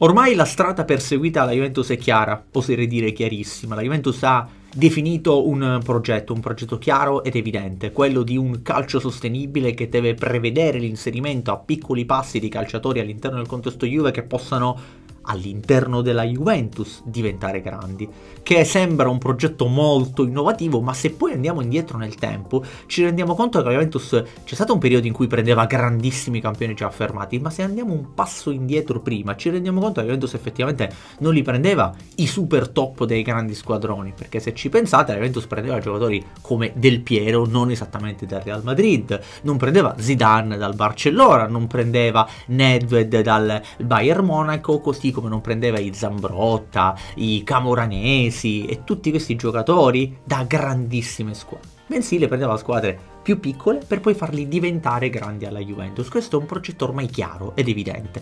Ormai la strada perseguita alla Juventus è chiara, oserei dire chiarissima. La Juventus ha definito un progetto chiaro ed evidente, quello di un calcio sostenibile che deve prevedere l'inserimento a piccoli passi di calciatori all'interno del contesto Juve che possano all'interno della Juventus diventare grandi, che sembra un progetto molto innovativo, ma se poi andiamo indietro nel tempo ci rendiamo conto che la Juventus c'è stato un periodo in cui prendeva grandissimi campioni già affermati, ma se andiamo un passo indietro prima ci rendiamo conto che la Juventus effettivamente non li prendeva i super top dei grandi squadroni, perché se ci pensate la Juventus prendeva giocatori come Del Piero, non esattamente dal Real Madrid, non prendeva Zidane dal Barcellona, non prendeva Nedved dal Bayern Monaco, così come non prendeva i Zambrotta, i Camoranesi e tutti questi giocatori da grandissime squadre, bensì le prendeva squadre più piccole per poi farli diventare grandi alla Juventus. Questo è un progetto ormai chiaro ed evidente.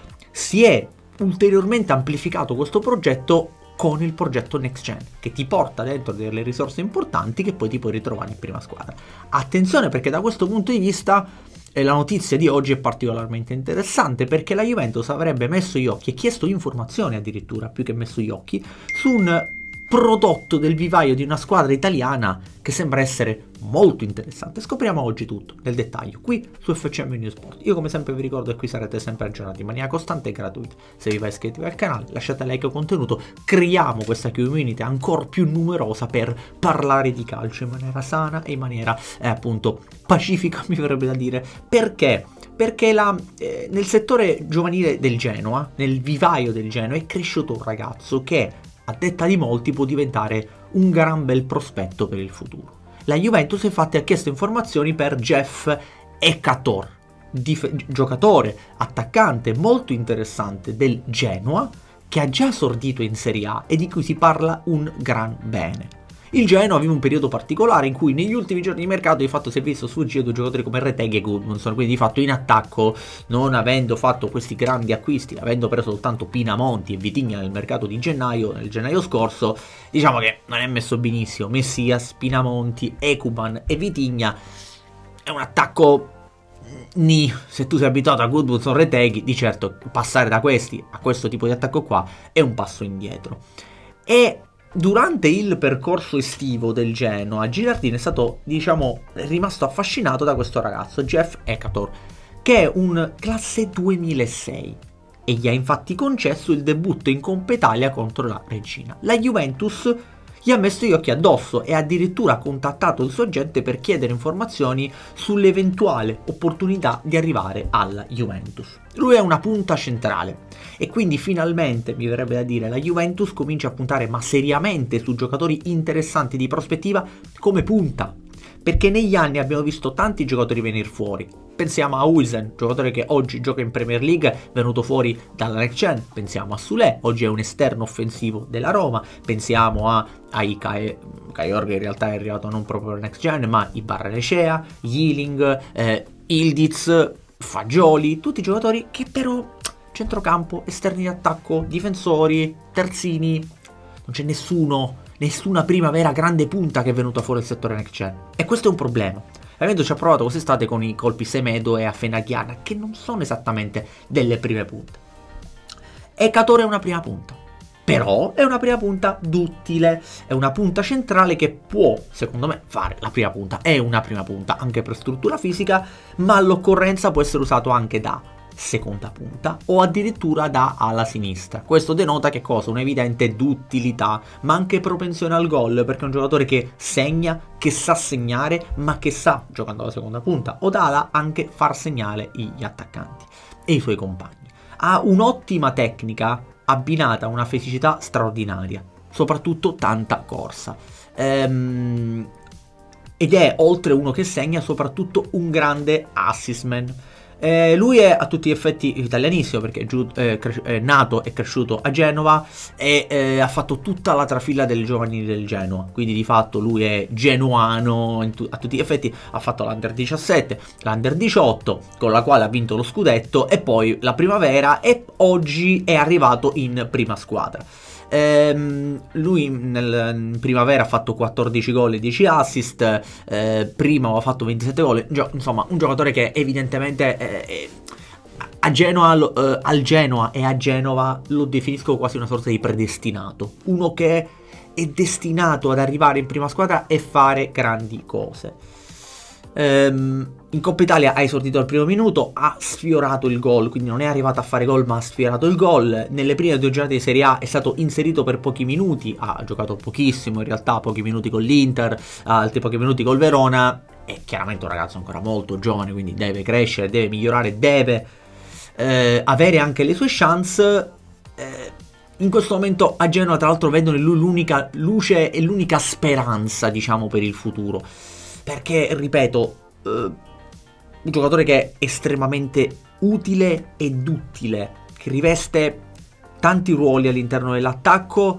Si è ulteriormente amplificato questo progetto con il progetto Next Gen, che ti porta dentro delle risorse importanti che poi ti puoi ritrovare in prima squadra. Attenzione, perché da questo punto di vista la notizia di oggi è particolarmente interessante, perché la Juventus avrebbe messo gli occhi e chiesto informazioni addirittura, più che messo gli occhi, su un prodotto del vivaio di una squadra italiana che sembra essere molto interessante. Scopriamo oggi tutto nel dettaglio qui su FCM News Sport. Io come sempre vi ricordo che qui sarete sempre aggiornati in maniera costante e gratuita. Se vi va iscrivetevi al canale, lasciate like al contenuto, creiamo questa community ancora più numerosa per parlare di calcio in maniera sana e in maniera appunto pacifica, mi verrebbe da dire. Perché? Perché nel settore giovanile del Genoa, nel vivaio del Genoa, è cresciuto un ragazzo che a detta di molti può diventare un gran bel prospetto per il futuro. La Juventus infatti ha chiesto informazioni per Jeff Ekator, giocatore, attaccante molto interessante del Genoa, che ha già esordito in Serie A e di cui si parla un gran bene. Il Genoa aveva un periodo particolare in cui negli ultimi giorni di mercato di fatto si è visto sfuggire due giocatori come Retegui e Gudmundsson, quindi di fatto in attacco, non avendo fatto questi grandi acquisti, avendo preso soltanto Pinamonti e Vitinha nel mercato di gennaio, nel gennaio scorso, diciamo che non è messo benissimo. Messias, Pinamonti, Ekuban e Vitinha è un attacco se tu sei abituato a Gudmundsson, Retegui, di certo passare da questi a questo tipo di attacco qua è un passo indietro. E durante il percorso estivo del Genoa, Girardini è stato, diciamo, rimasto affascinato da questo ragazzo, Jeff Ekator, che è un classe 2006 e gli ha infatti concesso il debutto in Coppa Italia contro la Regina. La Juventus gli ha messo gli occhi addosso e addirittura ha contattato il suo agente per chiedere informazioni sull'eventuale opportunità di arrivare alla Juventus. Lui è una punta centrale e quindi finalmente, mi verrebbe da dire, la Juventus comincia a puntare ma seriamente su giocatori interessanti di prospettiva come punta, perché negli anni abbiamo visto tanti giocatori venire fuori. Pensiamo a Huijsen, giocatore che oggi gioca in Premier League, venuto fuori dalla Next Gen. Pensiamo a Sule, oggi è un esterno offensivo della Roma. Pensiamo a Kajor, che in realtà è arrivato non proprio alla Next Gen, ma Ibarra-Lecea, Yiling, Ildiz, Fagioli, tutti giocatori che però centrocampo, esterni di attacco, difensori, terzini, non c'è nessuna prima vera grande punta che è venuta fuori dal settore Next Gen. E questo è un problema. La Juventus ci ha provato quest'estate con i colpi Semedo e Afenaghiana, che non sono esattamente delle prime punte. Ekator è una prima punta, però è una prima punta duttile, è una punta centrale che può, secondo me, fare la prima punta. È una prima punta anche per struttura fisica, ma all'occorrenza può essere usato anche da seconda punta o addirittura da ala sinistra. Questo denota che cosa? Un'evidente duttilità, ma anche propensione al gol, perché è un giocatore che segna, che sa segnare, ma che sa, giocando alla seconda punta o da ala, anche far segnare gli attaccanti e i suoi compagni. Ha un'ottima tecnica abbinata a una fisicità straordinaria, soprattutto tanta corsa. Ed è, oltre uno che segna, soprattutto un grande assist man. Lui è a tutti gli effetti italianissimo, perché è nato e cresciuto a Genova e ha fatto tutta la trafila delle giovanili del Genoa, quindi di fatto lui è genuano a tutti gli effetti. Ha fatto l'Under 17, l'Under 18 con la quale ha vinto lo scudetto e poi la primavera, e oggi è arrivato in prima squadra. Lui in primavera ha fatto 14 gol e 10 assist, prima aveva fatto 27 gol, insomma un giocatore che evidentemente al Genoa e a Genova lo definisco quasi una sorta di predestinato, uno che è destinato ad arrivare in prima squadra e fare grandi cose. In Coppa Italia ha esordito al primo minuto, ha sfiorato il gol, quindi non è arrivato a fare gol ma ha sfiorato il gol. Nelle prime 2 giornate di Serie A è stato inserito per pochi minuti, ha giocato pochissimo in realtà, pochi minuti con l'Inter, altri pochi minuti col Verona. È chiaramente un ragazzo ancora molto giovane, quindi deve crescere, deve migliorare, deve avere anche le sue chance. In questo momento a Genoa tra l'altro vedono in lui l'unica luce e l'unica speranza, diciamo, per il futuro. Perché, ripeto, un giocatore che è estremamente utile e duttile, che riveste tanti ruoli all'interno dell'attacco,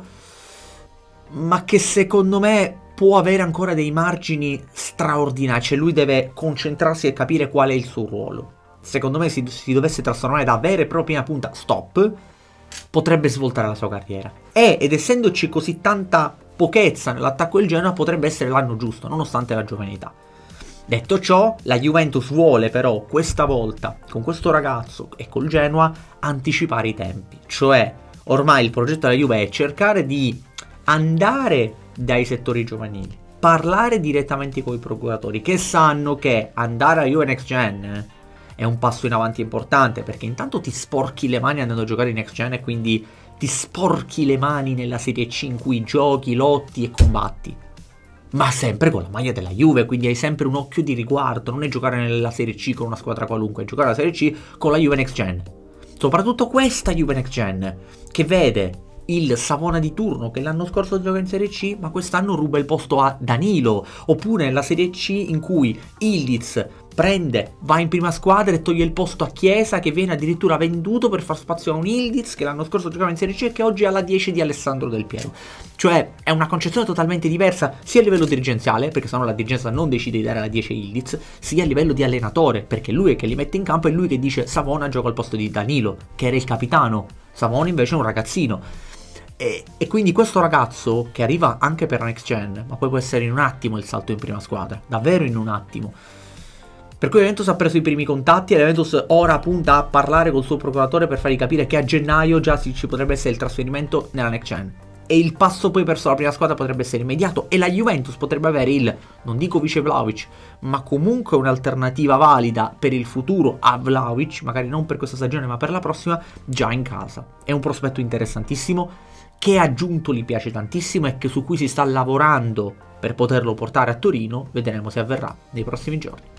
ma che secondo me può avere ancora dei margini straordinari. Cioè lui deve concentrarsi e capire qual è il suo ruolo. Secondo me si dovesse trasformare da vera e propria punta stop, potrebbe svoltare la sua carriera. Ed essendoci così tanta pochezza nell'attacco del Genoa, potrebbe essere l'anno giusto, nonostante la giovane età. Detto ciò, la Juventus vuole però questa volta, con questo ragazzo e col Genoa, anticipare i tempi. Cioè, ormai il progetto della Juve è cercare di andare dai settori giovanili, parlare direttamente con i procuratori, che sanno che andare alla Juve Next Gen è un passo in avanti importante, perché intanto ti sporchi le mani andando a giocare in Next Gen e quindi ti sporchi le mani nella Serie C in cui giochi, lotti e combatti, ma sempre con la maglia della Juve, quindi hai sempre un occhio di riguardo. Non è giocare nella Serie C con una squadra qualunque, è giocare alla Serie C con la Juve Next Gen. Soprattutto questa Juve Next Gen, che vede il Savona di turno che l'anno scorso gioca in Serie C, ma quest'anno ruba il posto a Danilo, oppure nella Serie C in cui Ildiz va in prima squadra e toglie il posto a Chiesa, che viene addirittura venduto per far spazio a un Ildiz che l'anno scorso giocava in Serie C e che oggi è alla 10 di Alessandro Del Piero. Cioè è una concezione totalmente diversa sia a livello dirigenziale, perché sennò la dirigenza non decide di dare la 10 a Ildiz, sia a livello di allenatore, perché lui è che li mette in campo e lui che dice Savona gioca al posto di Danilo, che era il capitano. Savona invece è un ragazzino. E quindi questo ragazzo che arriva anche per la Next Gen, ma poi può essere in un attimo il salto in prima squadra, davvero in un attimo. Per cui l'Juventus ha preso i primi contatti e l'Juventus ora punta a parlare col suo procuratore per fargli capire che a gennaio già ci potrebbe essere il trasferimento nella Next Gen. E il passo poi verso la prima squadra potrebbe essere immediato e la Juventus potrebbe avere il, non dico vice Vlahovic, ma comunque un'alternativa valida per il futuro a Vlahovic, magari non per questa stagione ma per la prossima, già in casa. È un prospetto interessantissimo che a Giunto gli piace tantissimo e che su cui si sta lavorando per poterlo portare a Torino. Vedremo se avverrà nei prossimi giorni.